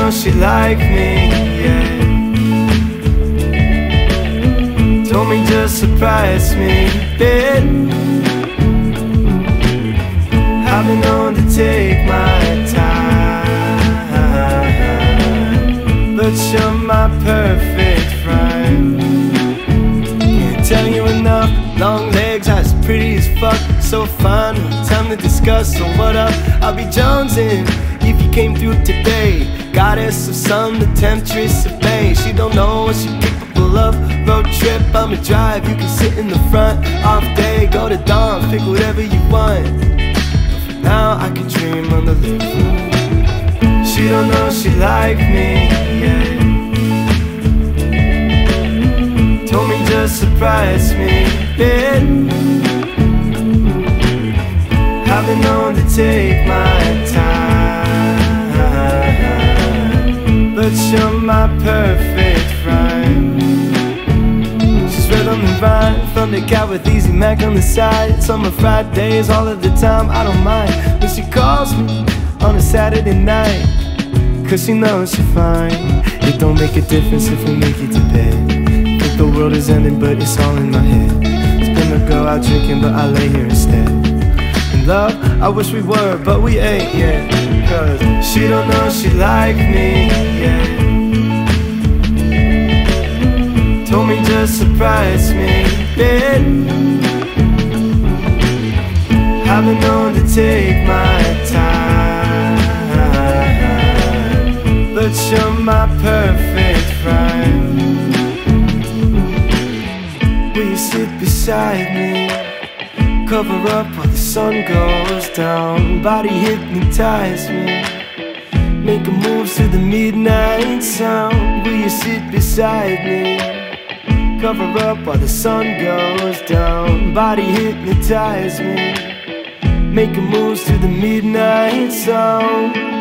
know she liked me, yeah. Told me just surprise me, bit. I've been known to take my time, but you're my perfect friend. Can't tell you enough, long legs, eyes pretty as fuck, so fun, time to discuss, so what up? I'll be jonesing if you came through today. Goddess of sun, the temptress of May. She don't know what she's capable of. Road trip, I'ma drive, you can sit in the front. Off day, go to dawn, pick whatever you want. Now I can dream on the living room. She don't know she liked me, yeah. Told me just surprise me, bit. I've been known to take my time, but you're my perfect friend. She's rhythm and rhyme, Thundercat with Easy Mac on the side. Summer Fridays all of the time, I don't mind when she calls me on a Saturday night, cause she knows she's fine. It don't make a difference if we make it to bed. Think the world is ending but it's all in my head. It's gonna go out drinking but I lay here instead. In love, I wish we were but we ain't yet, cause she don't know she liked me, yeah. Told me just surprise me, bit. I've been known to take my time, but you're my perfect friend. Will you sit beside me? Cover up while the sun goes down. Body hypnotize me. Making moves to the midnight sound. Will you sit beside me? Cover up while the sun goes down. Body hypnotize me. Making moves to the midnight sound.